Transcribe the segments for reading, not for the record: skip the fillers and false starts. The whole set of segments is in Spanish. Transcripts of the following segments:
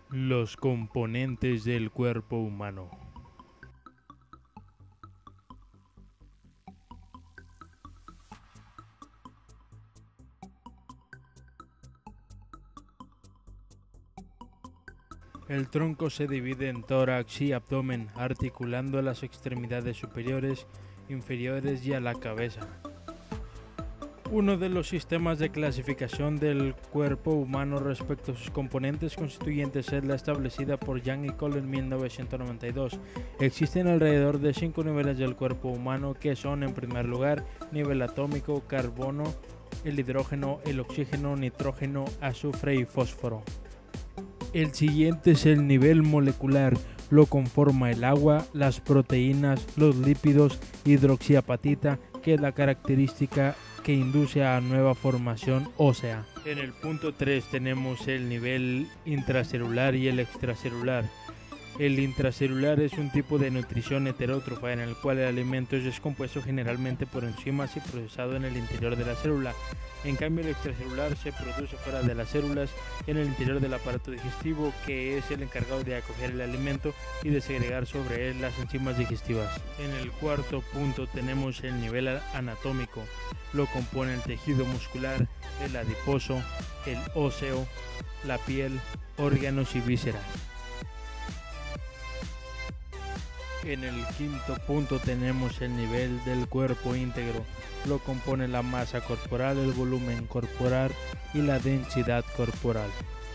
Los componentes del cuerpo humano. El tronco se divide en tórax y abdomen, articulando las extremidades superiores, inferiores y a la cabeza. Uno de los sistemas de clasificación del cuerpo humano respecto a sus componentes constituyentes es la establecida por Young y Cole en 1992. Existen alrededor de 5 niveles del cuerpo humano que son, en primer lugar, nivel atómico, carbono, el hidrógeno, el oxígeno, nitrógeno, azufre y fósforo. El siguiente es el nivel molecular. Lo conforma el agua, las proteínas, los lípidos, hidroxiapatita, que es la característica que induce a nueva formación ósea. En el punto 3 tenemos el nivel intracelular y el extracelular. El intracelular es un tipo de nutrición heterótrofa en el cual el alimento es descompuesto generalmente por enzimas y procesado en el interior de la célula. En cambio, el extracelular se produce fuera de las células, en el interior del aparato digestivo, que es el encargado de acoger el alimento y de segregar sobre él las enzimas digestivas. En el cuarto punto tenemos el nivel anatómico. Lo compone el tejido muscular, el adiposo, el óseo, la piel, órganos y vísceras. En el quinto punto tenemos el nivel del cuerpo íntegro. Lo compone la masa corporal, el volumen corporal y la densidad corporal.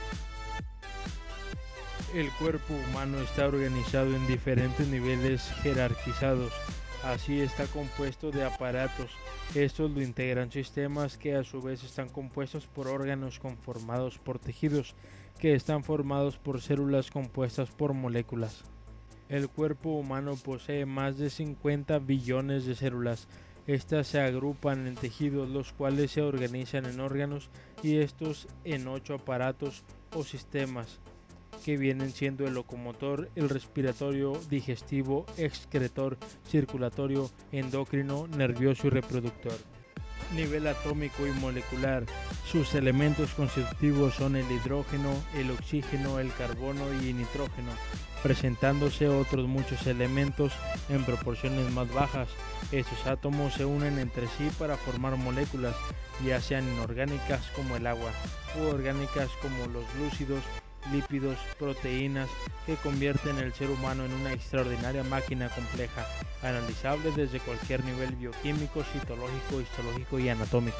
El cuerpo humano está organizado en diferentes niveles jerarquizados. Así está compuesto de aparatos. Estos lo integran sistemas que a su vez están compuestos por órganos conformados por tejidos, que están formados por células compuestas por moléculas. El cuerpo humano posee más de 50 billones de células. Estas se agrupan en tejidos, los cuales se organizan en órganos, y estos en 8 aparatos o sistemas, que vienen siendo el locomotor, el respiratorio, digestivo, excretor, circulatorio, endocrino, nervioso y reproductor. Nivel atómico y molecular. Sus elementos constitutivos son el hidrógeno, el oxígeno, el carbono y nitrógeno, presentándose otros muchos elementos en proporciones más bajas. Estos átomos se unen entre sí para formar moléculas, ya sean inorgánicas como el agua, u orgánicas como los glúcidos, lípidos, proteínas, que convierten el ser humano en una extraordinaria máquina compleja, analizable desde cualquier nivel bioquímico, citológico, histológico y anatómico.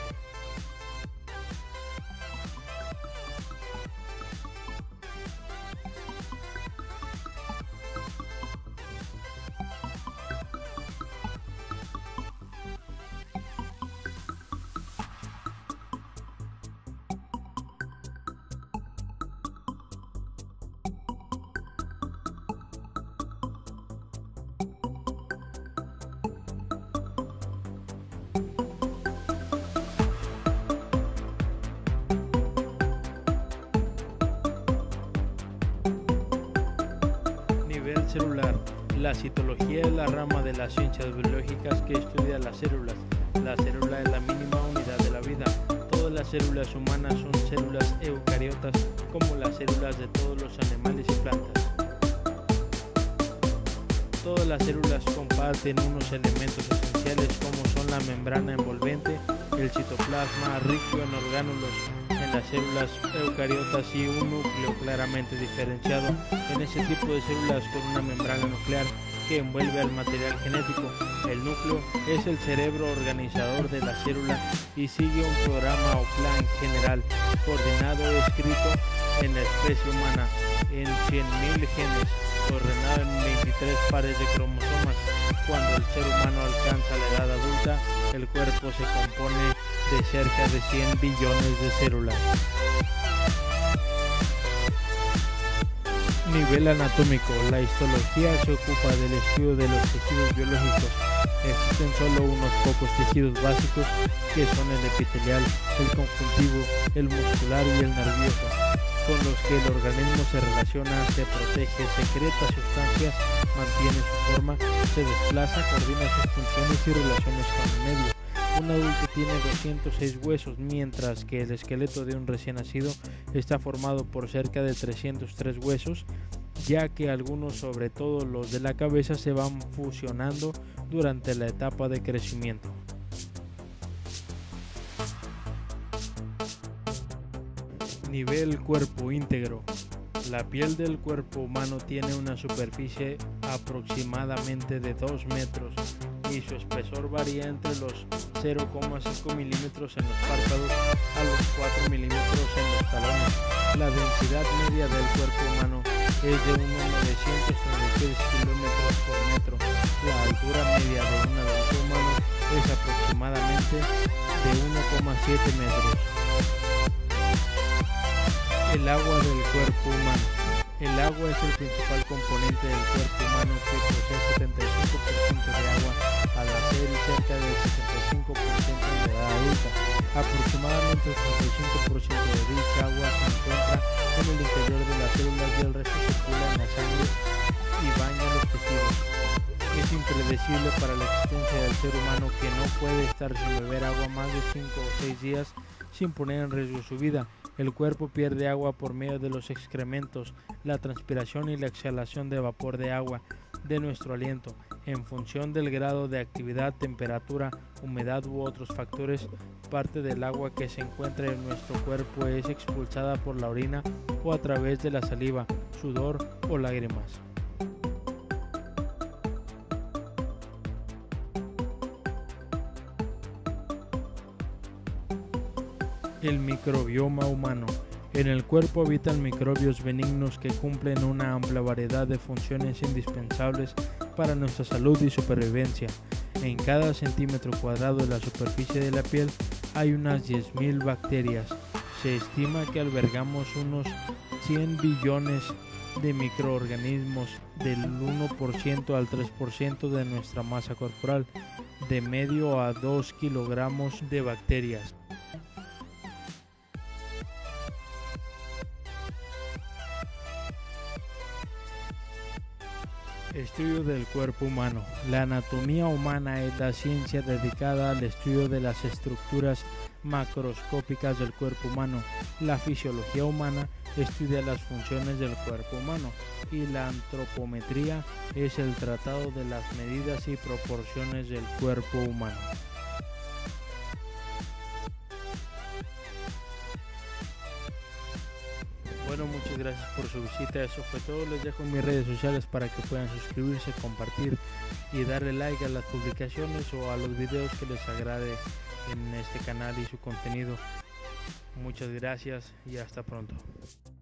Celular. La citología es la rama de las ciencias biológicas que estudia las células. La célula es la mínima unidad de la vida. Todas las células humanas son células eucariotas, como las células de todos los animales y plantas. Todas las células comparten unos elementos esenciales como son la membrana envolvente, el citoplasma rico en orgánulos, en las células eucariotas y un núcleo claramente diferenciado en ese tipo de células con una membrana nuclear que envuelve al material genético. El núcleo es el cerebro organizador de la célula y sigue un programa o plan general, coordinado y escrito en la especie humana en 100.000 genes, ordenado en 23 pares de cromosomas. Cuando el ser humano alcanza la edad adulta, el cuerpo se compone de cerca de 100 billones de células. Nivel anatómico. La histología se ocupa del estudio de los tejidos biológicos. Existen solo unos pocos tejidos básicos, que son el epitelial, el conjuntivo, el muscular y el nervioso, con los que el organismo se relaciona, se protege, secreta sustancias, mantiene su forma, se desplaza, coordina sus funciones y relaciones con el medio. Un adulto tiene 206 huesos, mientras que el esqueleto de un recién nacido está formado por cerca de 303 huesos, ya que algunos, sobre todo los de la cabeza, se van fusionando durante la etapa de crecimiento. Nivel cuerpo íntegro. La piel del cuerpo humano tiene una superficie aproximadamente de 2 metros y su espesor varía entre los 0,5 milímetros en los párpados a los 4 milímetros en los talones. La densidad media del cuerpo humano es de unos 933 kilómetros por metro. La altura media de un adulto humano es aproximadamente de 1,7 metros. El agua del cuerpo humano. El agua es el principal componente del cuerpo humano, que posee 75% de agua al nacer y cerca del 65% en la edad adulta. Aproximadamente el 35% de dicha agua se encuentra en el interior de las células y el resto circula en la sangre y baña los tejidos. Es impredecible para la existencia del ser humano, que no puede estar sin beber agua más de 5 o 6 días sin poner en riesgo su vida. El cuerpo pierde agua por medio de los excrementos, la transpiración y la exhalación de vapor de agua de nuestro aliento. En función del grado de actividad, temperatura, humedad u otros factores, parte del agua que se encuentra en nuestro cuerpo es expulsada por la orina o a través de la saliva, sudor o lágrimas. El microbioma humano. En el cuerpo habitan microbios benignos que cumplen una amplia variedad de funciones indispensables para nuestra salud y supervivencia. En cada centímetro cuadrado de la superficie de la piel hay unas 10.000 bacterias. Se estima que albergamos unos 100 billones de microorganismos, del 1% al 3% de nuestra masa corporal, de medio a 2 kilogramos de bacterias. Estudio del cuerpo humano. La anatomía humana es la ciencia dedicada al estudio de las estructuras macroscópicas del cuerpo humano. La fisiología humana estudia las funciones del cuerpo humano y la antropometría es el tratado de las medidas y proporciones del cuerpo humano. Bueno, muchas gracias por su visita, eso fue todo. Les dejo mis redes sociales para que puedan suscribirse, compartir y darle like a las publicaciones o a los videos que les agrade en este canal y su contenido. Muchas gracias y hasta pronto.